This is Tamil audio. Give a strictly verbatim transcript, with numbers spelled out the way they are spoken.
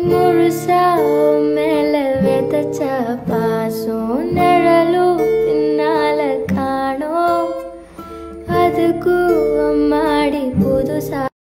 முழுசா மேல விதைச்ச பாசம் நிழலும் பின்னால காணோம் அதுக்கு அம்மாடி புதுசா